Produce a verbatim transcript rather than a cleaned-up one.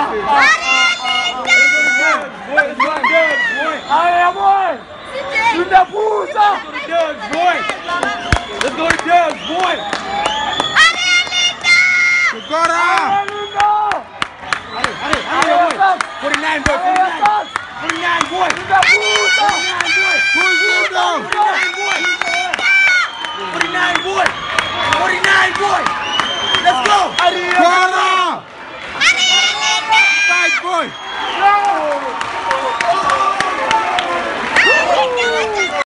Let's go to Dubs, boy! forty-nine, boy! forty-nine, boy! forty-nine, boy! forty-nine, boy! Let's go! Fight, boy!